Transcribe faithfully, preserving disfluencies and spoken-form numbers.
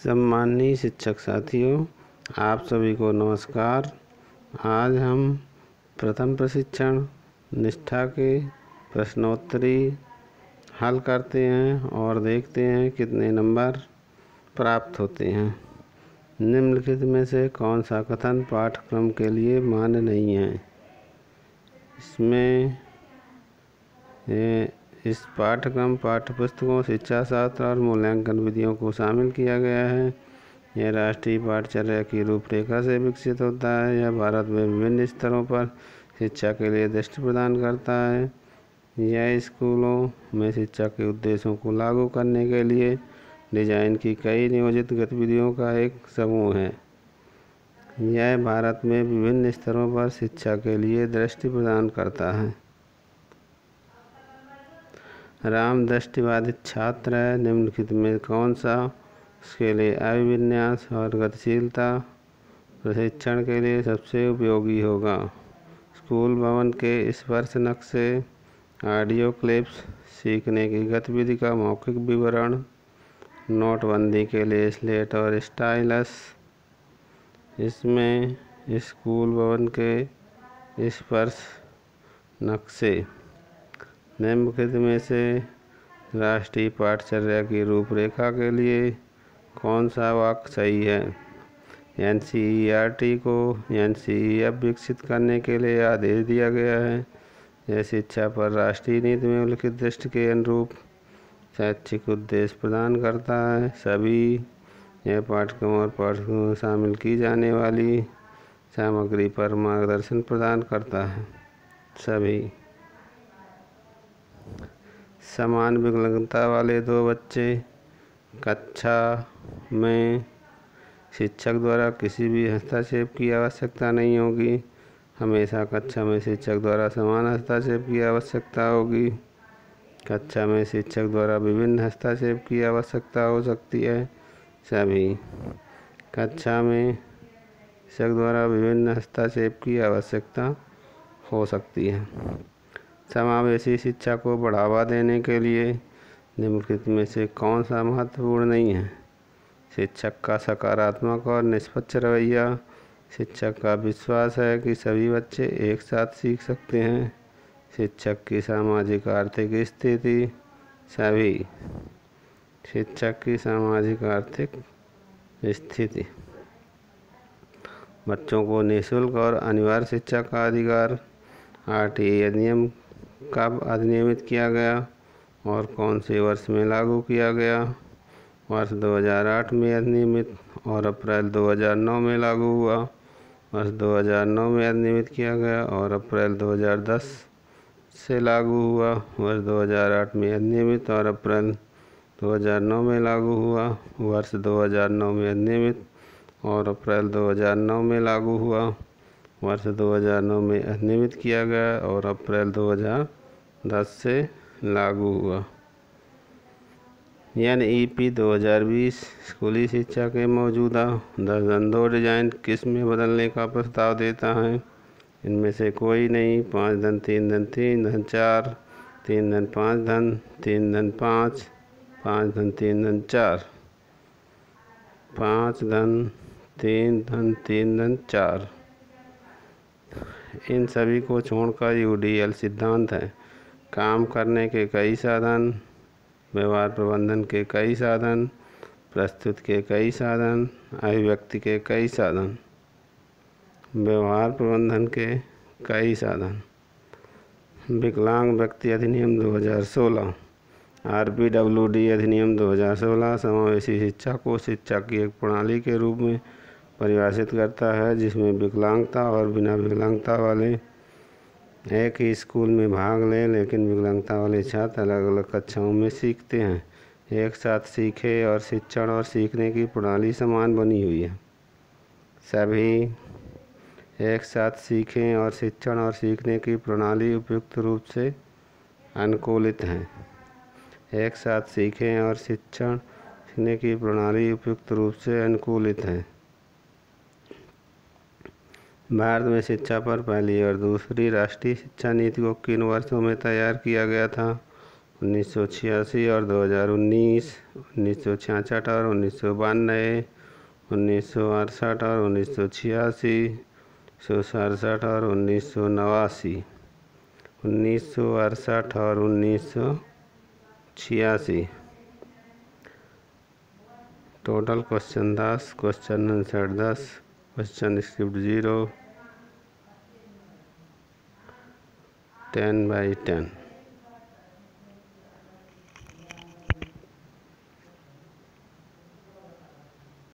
सम्माननीय शिक्षक साथियों, आप सभी को नमस्कार। आज हम प्रथम प्रशिक्षण निष्ठा के प्रश्नोत्तरी हल करते हैं और देखते हैं कितने नंबर प्राप्त होते हैं। निम्नलिखित में से कौन सा कथन पाठ्यक्रम के लिए मान्य नहीं है? इसमें इस पाठ्यक्रम पाठ्यपुस्तकों, शिक्षा शास्त्र और मूल्यांकन विधियों को शामिल किया गया है। यह राष्ट्रीय पाठ्यचर्या की रूपरेखा से विकसित होता है। यह भारत में विभिन्न स्तरों पर शिक्षा के लिए दृष्टि प्रदान करता है। यह स्कूलों में शिक्षा के उद्देश्यों को लागू करने के लिए डिजाइन की कई नियोजित गतिविधियों का एक समूह है। यह भारत में विभिन्न स्तरों पर शिक्षा के लिए दृष्टि प्रदान करता है। राम दृष्टिबाधित छात्र है। निम्नलिखित में कौन सा उसके लिए अभिविन्यास और गतिशीलता प्रशिक्षण के लिए सबसे उपयोगी होगा? स्कूल भवन के स्पर्श नक्शे, ऑडियो क्लिप्स, सीखने की गतिविधि का मौखिक विवरण, नोटबंदी के लिए स्लेट और स्टाइलस। इसमें स्कूल भवन के स्पर्श नक्शे। निम्नलिखित में से राष्ट्रीय पाठ्यचर्या की रूपरेखा के लिए कौन सा वाक्य सही है? N C E R T को एन सी ई एफ विकसित करने के लिए आदेश दिया गया है। यह शिक्षा पर राष्ट्रीय नीति में उल्लिखित दृष्टि के अनुरूप शैक्षिक उद्देश्य प्रदान करता है। सभी यह पाठ्यक्रम और पाठ्यक्रमों में शामिल की जाने वाली सामग्री पर मार्गदर्शन प्रदान करता है। सभी समान विकलांगता वाले दो बच्चे कक्षा में शिक्षक द्वारा किसी भी हस्तक्षेप की आवश्यकता नहीं होगी। हमेशा कक्षा में शिक्षक द्वारा समान हस्तक्षेप की आवश्यकता होगी। कक्षा में शिक्षक द्वारा विभिन्न हस्तक्षेप की आवश्यकता हो सकती है। सभी कक्षा में शिक्षक द्वारा विभिन्न हस्तक्षेप की आवश्यकता हो सकती है। समावेशी शिक्षा को बढ़ावा देने के लिए निम्नलिखित में से कौन सा महत्वपूर्ण नहीं है? शिक्षक का सकारात्मक और निष्पक्ष रवैया। शिक्षक का विश्वास है कि सभी बच्चे एक साथ सीख सकते हैं। शिक्षक की सामाजिक आर्थिक स्थिति। सभी शिक्षक की सामाजिक आर्थिक स्थिति। बच्चों को निःशुल्क और अनिवार्य शिक्षा का अधिकार। आर टी ई अधिनियम कब अधिनियमित किया गया और कौन से वर्ष में लागू किया गया? वर्ष दो हज़ार आठ में अधिनियमित और अप्रैल दो हज़ार नौ में लागू हुआ। वर्ष दो हज़ार नौ में अधिनियमित किया गया और अप्रैल दो हज़ार दस से लागू हुआ। वर्ष दो हज़ार आठ में अधिनियमित और अप्रैल दो हज़ार नौ में लागू हुआ। वर्ष दो हज़ार नौ में अधिनियमित और अप्रैल दो हज़ार नौ में लागू हुआ। वर्ष दो हज़ार नौ में अधिनियमित किया गया और अप्रैल दो हज़ार दस से लागू हुआ। एन ई पी दो हज़ार बीस स्कूली शिक्षा के मौजूदा दर्जन दो डिजाइन किस में बदलने का प्रस्ताव देता है? इनमें से कोई नहीं। पाँच धन तीन धन तीन धन चार, तीन धन पाँच धन तीन धन पाँच, पाँच धन तीन धन चार, पाँच धन तीन धन तीन धन चार। इन सभी को छोड़कर यू डी एल सिद्धांत है। काम करने के कई साधन, व्यवहार प्रबंधन के कई साधन, प्रस्तुत के कई साधन, अभिव्यक्ति के कई साधन। व्यवहार प्रबंधन के कई साधन। विकलांग व्यक्ति अधिनियम दो हज़ार सोलह, आर पी डब्ल्यू डी अधिनियम दो हज़ार सोलह समावेशी शिक्षा को शिक्षा की एक प्रणाली के रूप में परिभाषित करता है जिसमें विकलांगता और बिना विकलांगता वाले एक ही स्कूल में भाग लें, लेकिन विकलांगता वाले छात्र अलग अलग कक्षाओं में सीखते हैं। एक साथ सीखे और शिक्षण और सीखने की प्रणाली समान बनी हुई है। सभी एक साथ सीखें और शिक्षण और सीखने की प्रणाली उपयुक्त रूप से अनुकूलित हैं। एक साथ सीखें और शिक्षण सीखने की प्रणाली उपयुक्त रूप से अनुकूलित है। भारत में शिक्षा पर पहली और दूसरी राष्ट्रीय शिक्षा नीति को किन वर्षों में तैयार किया गया था? उन्नीस सौ छियासी और दो हज़ार उन्नीस, उन्नीस सौ छियासठ और उन्नीस सौ बानवे, उन्नीस सौ अड़सठ और उन्नीस सौ छियासी, सौ सड़सठ और उन्नीस सौ नवासी, उन्नीस सौ अड़सठ और उन्नीस सौ छियासी। टोटल क्वेश्चन दस, क्वेश्चन आंसर दस, question script zero, ten by ten.